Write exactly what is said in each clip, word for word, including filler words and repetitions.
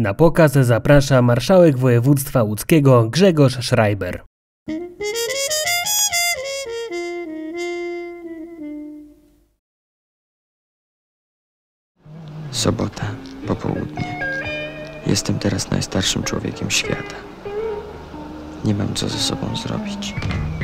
Na pokaz zaprasza marszałek województwa łódzkiego Grzegorz Schreiber. Sobota, popołudnie. Jestem teraz najstarszym człowiekiem świata. Nie mam co ze sobą zrobić.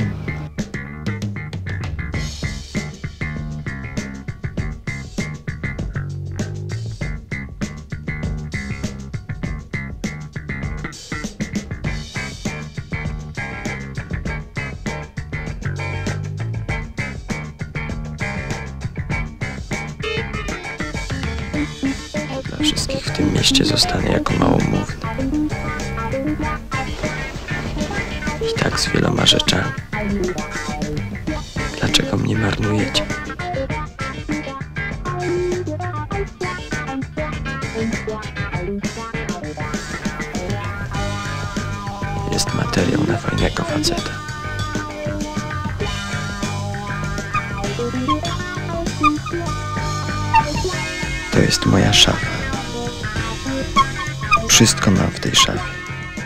Dla wszystkich w tym mieście zostanę jako małomówny. I tak z wieloma rzeczami. Dlaczego mnie marnujecie? Jest materiał na fajnego faceta. To jest moja szafa. Wszystko mam w tej szafie.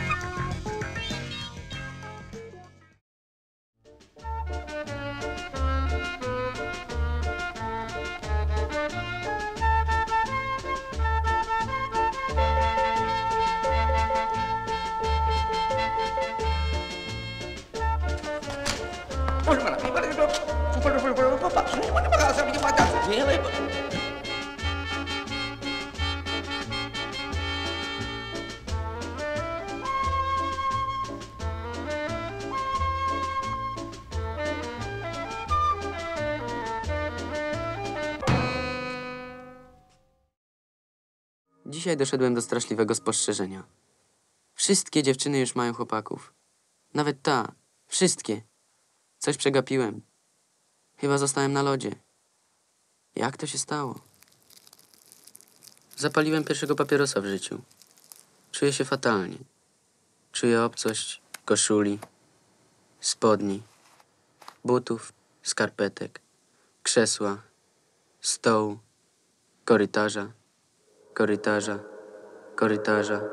Dzisiaj doszedłem do straszliwego spostrzeżenia. Wszystkie dziewczyny już mają chłopaków. Nawet ta. Wszystkie. Coś przegapiłem. Chyba zostałem na lodzie. Jak to się stało? Zapaliłem pierwszego papierosa w życiu. Czuję się fatalnie. Czuję obcość koszuli, spodni, butów, skarpetek, krzesła, stołu, korytarza. Korytarza, korytarza.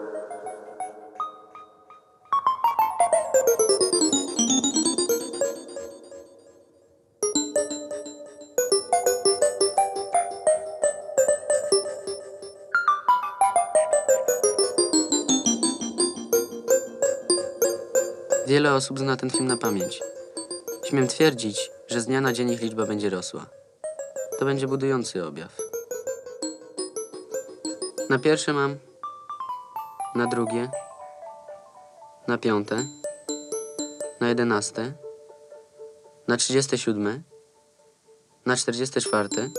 Wiele osób zna ten film na pamięć. Śmiem twierdzić, że z dnia na dzień ich liczba będzie rosła. To będzie budujący objaw. Na pierwsze mam, na drugie, na piąte, na jedenaste, na trzydzieste siódme, na czterdzieste czwarte.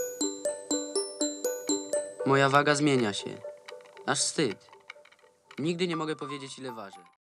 Moja waga zmienia się. Aż wstyd. Nigdy nie mogę powiedzieć, ile ważę.